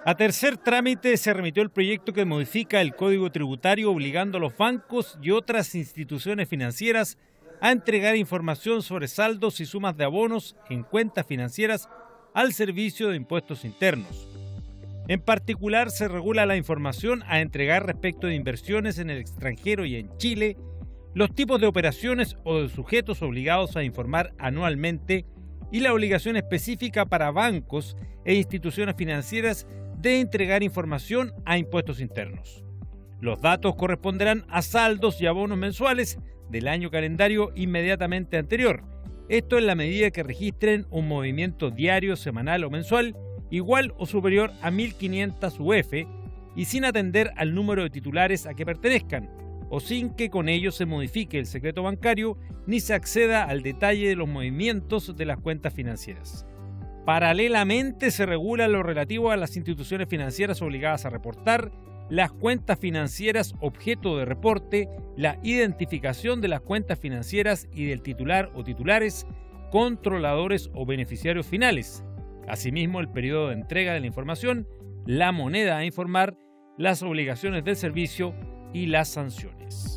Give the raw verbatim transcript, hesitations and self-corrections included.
A tercer trámite se remitió el proyecto que modifica el Código Tributario obligando a los bancos y otras instituciones financieras a entregar información sobre saldos y sumas de abonos en cuentas financieras al Servicio de Impuestos Internos. En particular, se regula la información a entregar respecto de inversiones en el extranjero y en Chile, los tipos de operaciones o de sujetos obligados a informar anualmente y la obligación específica para bancos e instituciones financieras de entregar información a impuestos internos. Los datos corresponderán a saldos y abonos mensuales del año calendario inmediatamente anterior. Esto en la medida que registren un movimiento diario, semanal o mensual igual o superior a mil quinientas U F y sin atender al número de titulares a que pertenezcan, o sin que con ello se modifique el secreto bancario ni se acceda al detalle de los movimientos de las cuentas financieras. Paralelamente se regula lo relativo a las instituciones financieras obligadas a reportar, las cuentas financieras objeto de reporte, la identificación de las cuentas financieras y del titular o titulares, controladores o beneficiarios finales. Asimismo, el periodo de entrega de la información, la moneda a informar, las obligaciones del servicio y las sanciones.